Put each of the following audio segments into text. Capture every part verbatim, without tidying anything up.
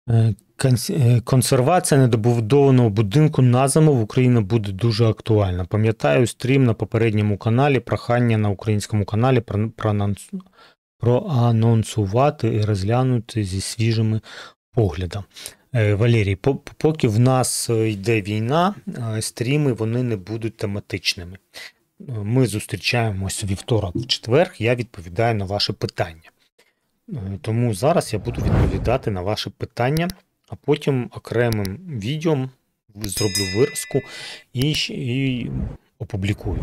Е, конс- е, Консервація недобудованого будинку на зиму в Україні буде дуже актуальна. Пам'ятаю стрім на попередньому каналі, прохання на українському каналі про- проанонсу- проанонсувати і розглянути зі свіжими поглядами. Е, Валерій, по- поки в нас е, йде війна, е, стріми вони не будуть тематичними. Е, Ми зустрічаємось вівторок, в четвер, я відповідаю на ваші питання. Е, Тому зараз я буду відповідати на ваші питання, а потім окремим відео зроблю виразку і, щ- і опублікую.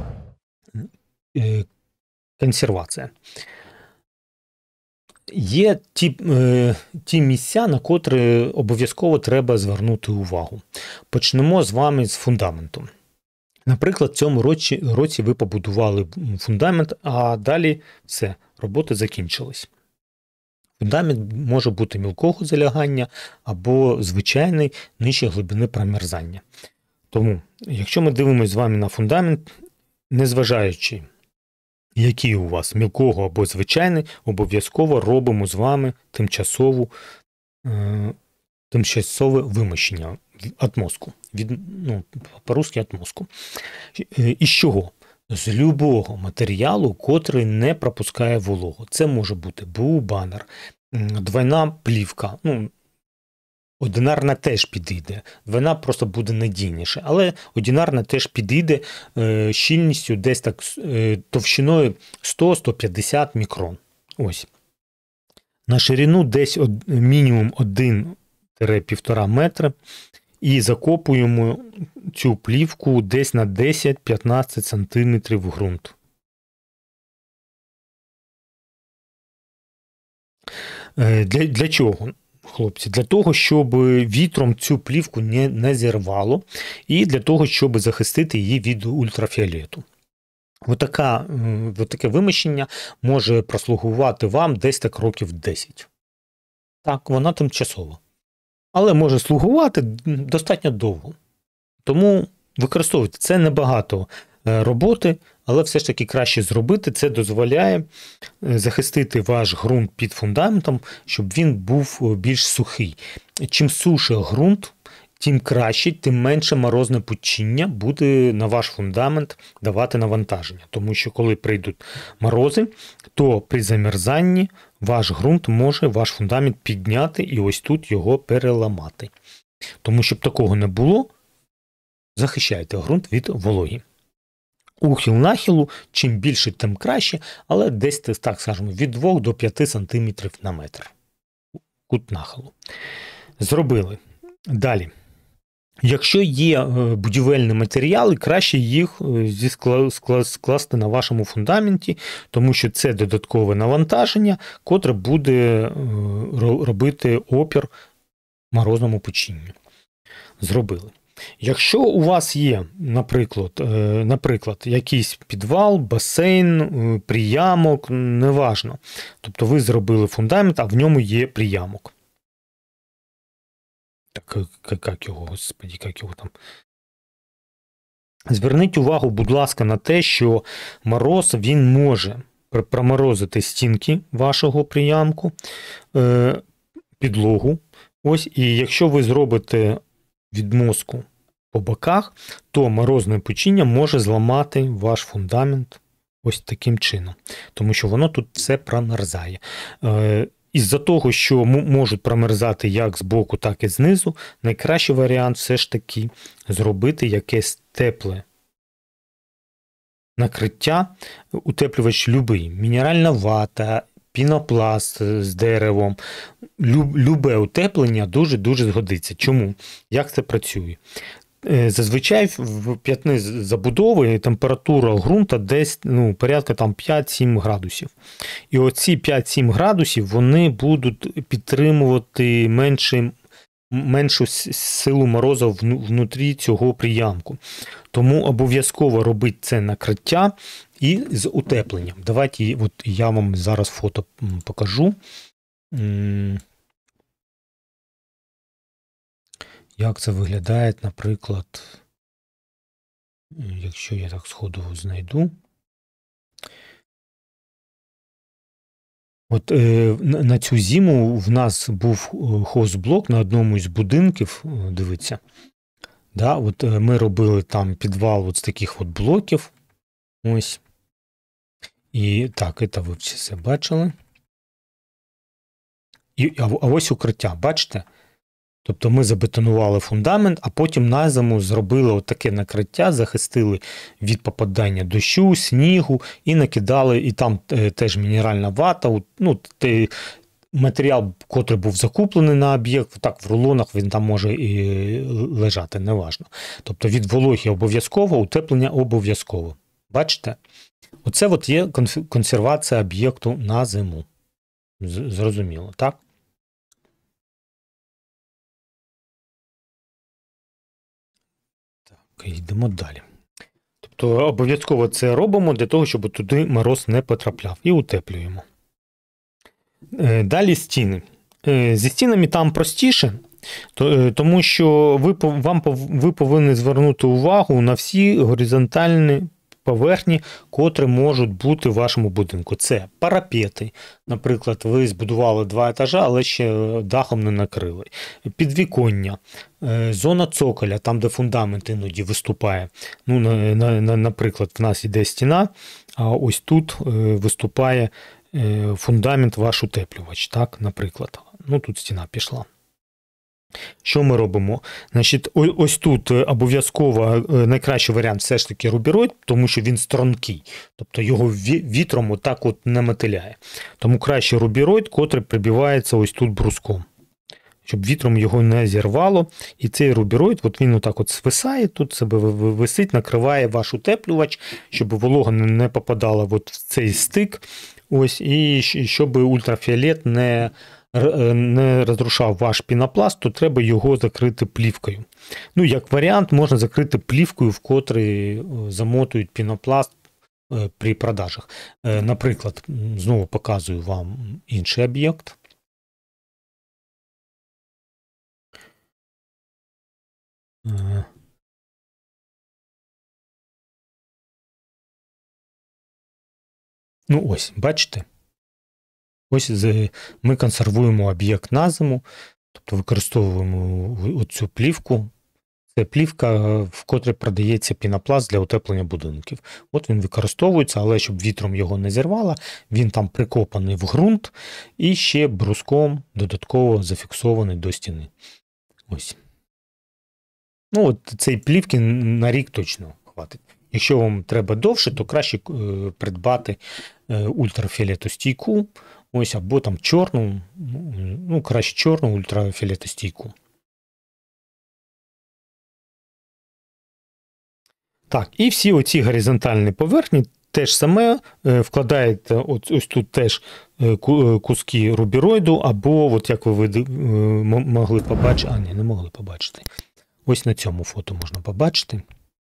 Е, Консервація. Є ті, е, ті місця, на котрі обов'язково треба звернути увагу. Почнемо з вами з фундаменту. Наприклад, в цьому році, році ви побудували фундамент, а далі все, роботи закінчились. Фундамент може бути мілкого залягання або звичайний нижче глибини промерзання. Тому, якщо ми дивимося з вами на фундамент, незважаючи, який у вас мілкого або звичайний, обов'язково робимо з вами тимчасову, е, тимчасове вимощення атмоску. Від, ну, по-русски атмоску. Е, Із чого? З любого матеріалу, котрий не пропускає вологу. Це може бути БУ-банер, двойна плівка. Ну, одинарна теж підійде. Двойна просто буде надійніше. Але одинарна теж підійде е, щільністю десь так е, товщиною сто - сто п'ятдесят мікрон. Ось. На ширину десь од, мінімум один-півтора метри. І закопуємо цю плівку десь на десять - п'ятнадцять сантиметрів в ґрунт. Е, Для, для чого, хлопці? Для того, щоб вітром цю плівку не, не зірвало, і для того, щоб захистити її від ультрафіолету. Отака, е, отаке вимощення може прослугувати вам десь так років десять. Так, вона тимчасова. Але може слугувати достатньо довго. Тому використовуйте. Це небагато е, роботи, але все ж таки краще зробити. Це дозволяє е, захистити ваш ґрунт під фундаментом, щоб він був більш сухий. Чим суше ґрунт, тим краще, тим менше морозне пучіння буде на ваш фундамент давати навантаження. Тому що коли прийдуть морози, то при замерзанні ваш ґрунт може ваш фундамент підняти і ось тут його переламати. Тому щоб такого не було, захищайте ґрунт від вологі. Ухил нахилу, чим більше, тим краще, але десь, так скажемо, від двох до п'яти сантиметрів на метр. Кут нахилу. Зробили. Далі. Якщо є будівельні матеріали, краще їх скласти на вашому фундаменті, тому що це додаткове навантаження, котре буде робити опір морозному пучінню. Зробили. Якщо у вас є, наприклад, наприклад, якийсь підвал, басейн, приямок, неважно. Тобто ви зробили фундамент, а в ньому є приямок. Так, як його, господи, як його там. Зверніть увагу, будь ласка, на те, що мороз, він може проморозити стінки вашого приямку, підлогу. Ось, і якщо ви зробите відмостку по боках, то морозне пучіння може зламати ваш фундамент ось таким чином. Тому що воно тут все промерзає. Із-за того, що можуть промерзати як з боку, так і знизу, найкращий варіант все ж таки зробити якесь тепле накриття, утеплювач любий, мінеральна вата, пінопласт з деревом, любе утеплення дуже-дуже згодиться. Чому? Як це працює? Зазвичай в п'ятни забудови температура ґрунту десь ну, порядка там п'ять-сім градусів. І оці п'ять-сім градусів вони будуть підтримувати менше, меншу силу морозу внутрі цього приямку. Тому обов'язково робити це накриття і з утепленням. Давайте от я вам зараз фото покажу. Як це виглядає, наприклад, якщо я так сходу знайду. От е, на цю зиму в нас був хозблок на одному із будинків, дивіться. Да, от ми робили там підвал от з таких от блоків. Ось. І так, це ви всі все бачили. І, а, а ось укриття, бачите? Тобто ми забетонували фундамент, а потім на зиму зробили отаке накриття, захистили від попадання дощу, снігу і накидали, і там теж мінеральна вата, ну, те, матеріал, котрий був закуплений на об'єкт, так в рулонах він там може і лежати, неважно. Тобто від вологи обов'язково, утеплення обов'язково. Бачите? Оце от є консервація об'єкту на зиму. Зрозуміло, так? Так, йдемо далі. Тобто обов'язково це робимо для того, щоб туди мороз не потрапляв. І утеплюємо. Далі стіни. Зі стінами там простіше, тому що ви, вам, ви повинні звернути увагу на всі горизонтальні поверхні, котрі можуть бути в вашому будинку. Це парапети. Наприклад, ви збудували два етажа, але ще дахом не накрили. Підвіконня, зона цоколя, там, де фундамент іноді виступає. Ну, на, на, наприклад, в нас йде стіна, а ось тут виступає фундамент ваш утеплювач, так, наприклад. Ну, тут стіна пішла. Що ми робимо? Значить, ось тут обов'язково найкращий варіант все ж таки рубіроїд, тому що він стрункий. Тобто його вітром отак от не мотиляє. Тому краще рубіроїд, котрий прибивається ось тут бруском. Щоб вітром його не зірвало. І цей рубіроїд, от він отак от свисає, тут себе висить, накриває ваш утеплювач, щоб волога не попадала от в цей стик. Ось, і щоб ультрафіолет не, не розрушав ваш пінопласт, то треба його закрити плівкою. Ну, як варіант, можна закрити плівкою, в котрій замотують пінопласт при продажах. Наприклад, знову показую вам інший об'єкт. Ну ось, бачите? Ось ми консервуємо об'єкт на зиму, тобто використовуємо оцю плівку. Це плівка, в котрій продається пінопласт для утеплення будинків. От він використовується, але щоб вітром його не зірвало, він там прикопаний в ґрунт і ще бруском додатково зафіксований до стіни. Ось. Ну, от цієї плівки на рік точно хватить. Якщо вам треба довше, то краще придбати ультрафіолетостійку, ось, або там чорну, ну, краще чорну ультрафіолетостійку. Так, і всі оці горизонтальні поверхні теж саме вкладаєте, ось, ось тут теж куски рубіроїду, або, от як ви могли побачити, а ні, не могли побачити. Ось на цьому фото можна побачити.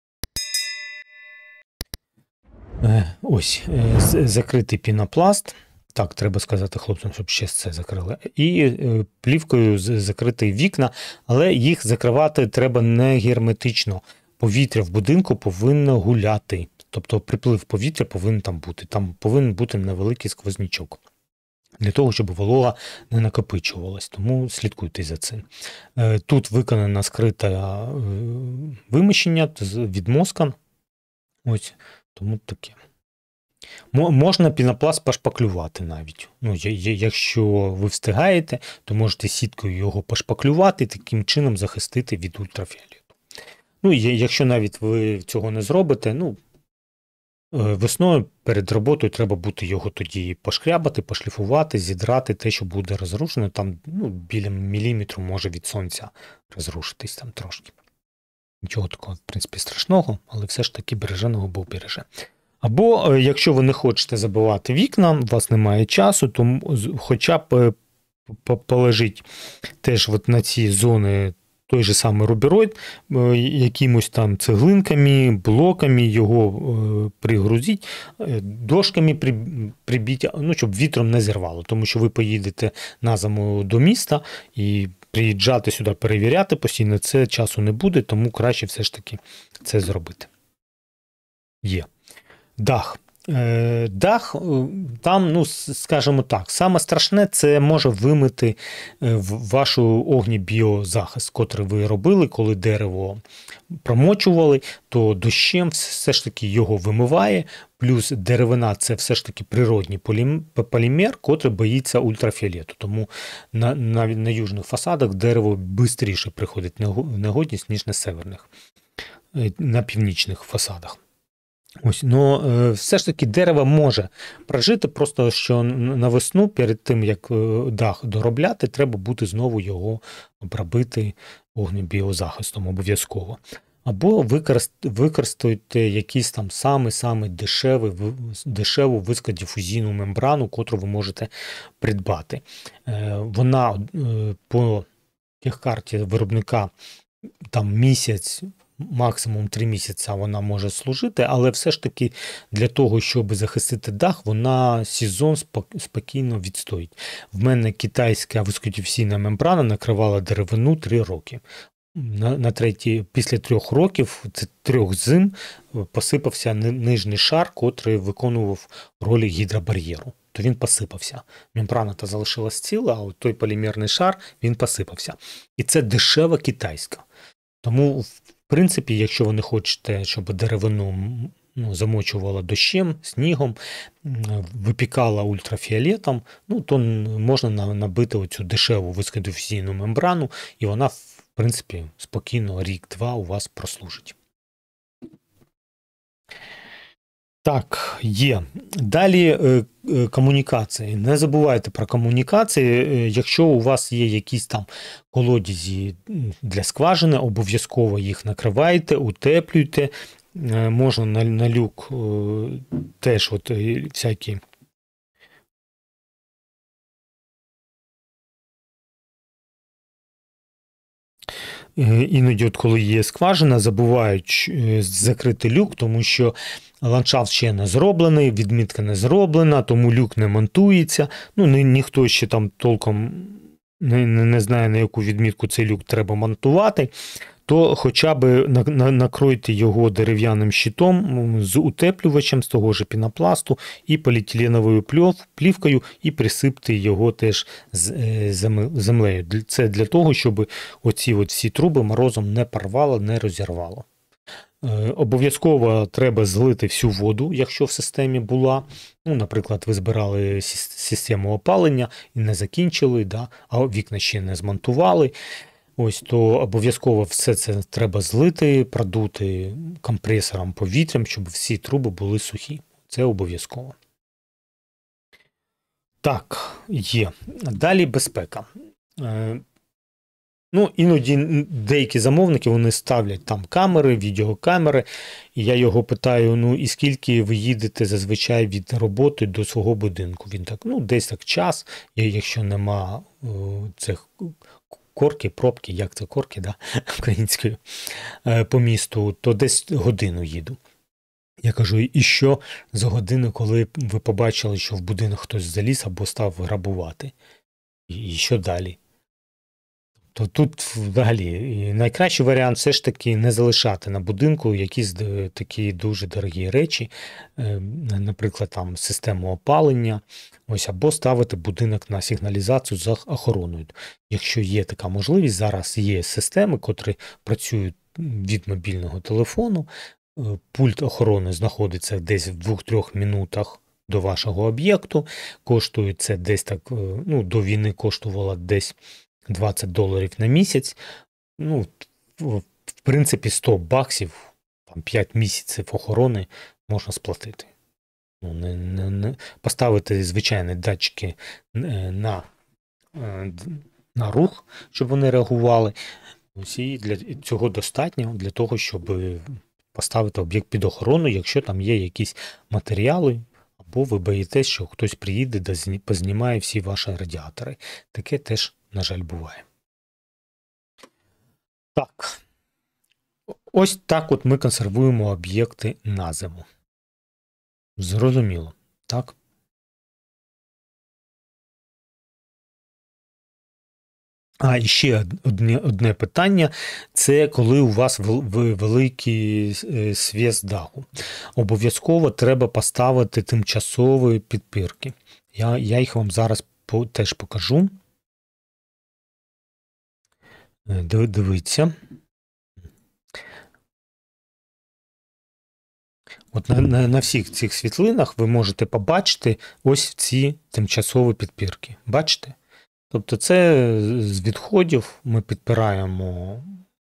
Ось, закритий пінопласт. Так, треба сказати хлопцям, щоб ще це закрили. І плівкою закрити вікна, але їх закривати треба не герметично. Повітря в будинку повинно гуляти. Тобто приплив повітря повинен там бути. Там повинен бути невеликий сквознячок. Для того, щоб волога не накопичувалась. Тому слідкуйте за цим. Тут виконано скрите вимощення від мозка. Ось, тому таке. Можна пінопласт пошпаклювати навіть. Ну, якщо ви встигаєте, то можете сіткою його пошпаклювати і таким чином захистити від ультрафіолету. Ну, якщо навіть ви цього не зробите, ну, весною перед роботою треба буде його тоді пошкрябати, пошліфувати, зідрати те, що буде розрушено. Там, ну, біля міліметру може від сонця розрушитись там трошки. Нічого такого, в принципі, страшного, але все ж таки береженого Бог береже. Або, якщо ви не хочете забивати вікна, у вас немає часу, то хоча б положіть теж от на ці зони той же самий рубіроїд, якимось там цеглинками, блоками його пригрузіть, дошками прибіть, ну, щоб вітром не зірвало. Тому що ви поїдете на зиму до міста і приїжджати сюди перевіряти постійно, це часу не буде, тому краще все ж таки це зробити. Є. Дах. Е, Дах, е, там, ну, с- скажімо так, саме страшне це може вимити е, в- вашу огнібіозахист, котрий ви робили, коли дерево промочували, то дощем все ж таки його вимиває, плюс деревина це все ж таки природній полім- полімер, котрий боїться ультрафіолету. Тому на, навіть на южних фасадах дерево швидше приходить в него- в негодність, ніж на северних, е, на північних фасадах. Ось, ну е, все ж таки дерево може прожити, просто що н- на весну, перед тим як е, дах доробляти, треба буде знову його обробити огнебіозахистом обов'язково. Або використ- використайте якийсь там самий-самий дешевий, ви- дешеву високодифузійну мембрану, котру ви можете придбати. Е, Вона е, по техкарті виробника там місяць, максимум три місяці вона може служити, але все ж таки для того, щоб захистити дах, вона сезон спок- спокійно відстоїть. В мене китайська високодифузійна мембрана накривала деревину три роки. На, на третій, після трьох років, це трьох зим, посипався ни- нижній шар, котрий виконував роль гідробар'єру. То він посипався. Мембрана та залишилась ціла, а от той полімерний шар він посипався. І це дешева китайська. Тому, в принципі, якщо ви не хочете, щоб деревину м, ну, замочувала дощем, снігом, м, випікала ультрафіолетом, ну, то н- можна на- набити оцю дешеву високодифузійну мембрану, і вона, в принципі, спокійно рік-два у вас прослужить. Так, є. Далі е, е, комунікації. Не забувайте про комунікації. Е, Якщо у вас є якісь там колодязі м, для скважини, обов'язково їх накривайте, утеплюйте. Е, Можна на, на люк е, теж от е, всякі. Е, Іноді, от коли є скважина, забувають е, закрити люк, тому що ландшафт ще не зроблений, відмітка не зроблена, тому люк не монтується. Ну, ні, ніхто ще там толком не, не, не знає, на яку відмітку цей люк треба монтувати. То хоча б на- на- накройте його дерев'яним щитом м, з утеплювачем з того ж пінопласту і поліетиленовою пльов- плівкою, і присипте його теж з е, зем- землею. Для- Це для того, щоб оці от всі труби морозом не порвало, не розірвало. Е, Обов'язково треба злити всю воду, якщо в системі була. Ну, наприклад, ви збирали сіс- систему опалення і не закінчили, да, а вікна ще не змонтували. Ось, то обов'язково все це треба злити, продути компресором повітрям, щоб всі труби були сухі. Це обов'язково. Так, є. Далі безпека. Е, Ну, іноді деякі замовники вони ставлять там камери, відеокамери, і я його питаю: ну і скільки ви їдете зазвичай від роботи до свого будинку? Він так, ну, десь так час, якщо нема о, цих корки, пробки, як це корки, да, українською, е, по місту, то десь годину їду. Я кажу, і що за годину, коли ви побачили, що в будинок хтось заліз або став грабувати? І що далі? То тут взагалі і найкращий варіант все ж таки не залишати на будинку якісь д- такі дуже дорогі речі, е, наприклад, там систему опалення, ось, або ставити будинок на сигналізацію з охороною. Якщо є така можливість, зараз є системи, котрі працюють від мобільного телефону, е, пульт охорони знаходиться десь в двох-трьох минутах до вашого об'єкту, коштує це десь так, е, ну, до війни коштувало десь двадцять доларів на місяць. Ну, в в принципі, сто баксів, там п'ять місяців охорони можна сплатити. Ну, не, не, не, поставити звичайні датчики е, на, е, д- на рух, щоб вони реагували. Ось, і для цього достатньо для того, щоб поставити об'єкт під охорону, якщо там є якісь матеріали, або ви боїтесь, що хтось приїде да зні- познімає всі ваші радіатори. Таке теж, на жаль, буває. Так, ось так от ми консервуємо об'єкти на зиму. Зрозуміло, так? А, і ще одне, одне питання – це коли у вас великий свіс даху. Обов'язково треба поставити тимчасові підпірки. Я, я їх вам зараз по, теж покажу. Дивіться. От на, на, на всіх цих світлинах ви можете побачити ось ці тимчасові підпірки. Бачите? Тобто це з відходів ми підпираємо,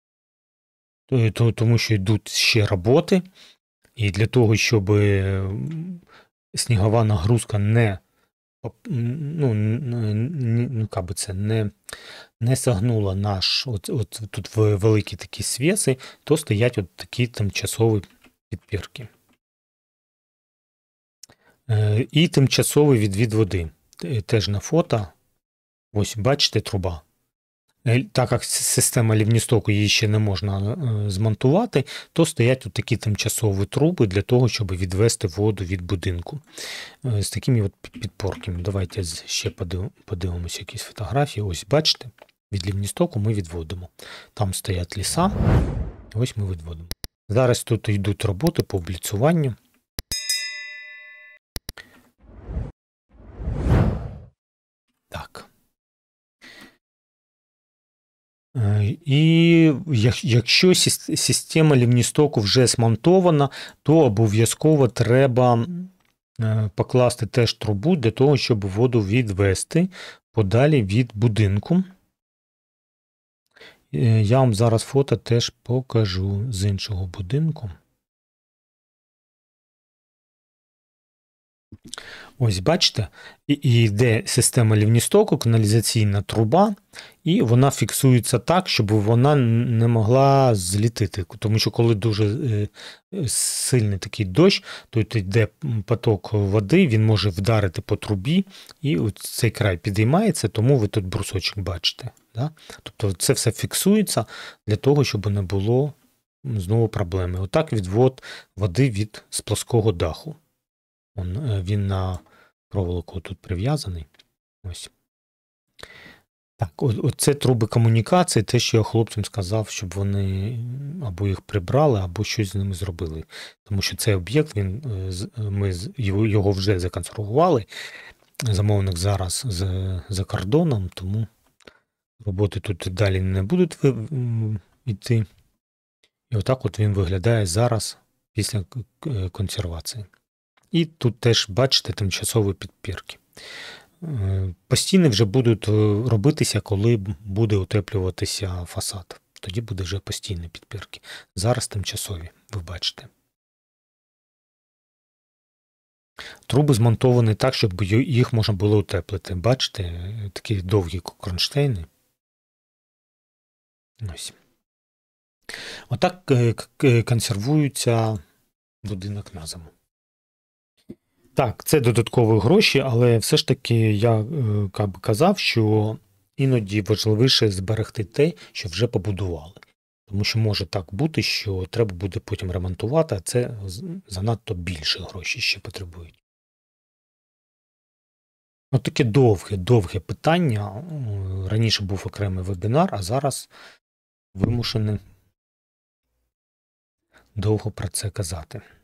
тому що йдуть ще роботи, і для того, щоб снігова нагрузка не, ну, ну як би це, не, не согнула наш, от, от тут великі такі свіси, то стоять от такі тимчасові підпірки. І тимчасовий відвід води. Теж на фото. Ось, бачите, труба. Так як система лівністоку її ще не можна змонтувати, то стоять тут такі тимчасові труби для того, щоб відвести воду від будинку. З такими от підпорками. Давайте ще подивимося якісь фотографії. Ось, бачите, від лівністоку ми відводимо. Там стоять ліса, ось ми відводимо. Зараз тут йдуть роботи по обліцюванню. Так. І якщо система лівністоку вже змонтована, то обов'язково треба покласти теж трубу для того, щоб воду відвести подалі від будинку. Я вам зараз фото теж покажу з іншого будинку. Ось, бачите, і йде система лівністоку, каналізаційна труба, і вона фіксується так, щоб вона не могла злітити. Тому що коли дуже сильний такий дощ, то йде поток води, він може вдарити по трубі, і цей край підіймається, тому ви тут брусочок бачите. Да? Тобто це все фіксується для того, щоб не було знову проблеми. Отак відвод води від з плоского даху. Він на проволоку тут прив'язаний. Ось. Так, оце труби комунікації, те, що я хлопцям сказав, щоб вони або їх прибрали, або щось з ними зробили. Тому що цей об'єкт, він, ми його вже законсервували. Замовник зараз за кордоном, тому роботи тут далі не будуть йти. І отак от він виглядає зараз після консервації. І тут теж, бачите, тимчасові підпірки. Постійно вже будуть робитися, коли буде утеплюватися фасад. Тоді буде вже постійні підпірки. Зараз тимчасові, ви бачите. Труби змонтовані так, щоб їх можна було утеплити. Бачите, такі довгі кронштейни. Ось. Отак консервується будинок на зиму. Так, це додаткові гроші, але все ж таки я як би казав, що іноді важливіше зберегти те, що вже побудували. Тому що може так бути, що треба буде потім ремонтувати, а це занадто більше грошей ще потребують. Ось таке довге, довге питання. Раніше був окремий вебінар, а зараз вимушений довго про це казати.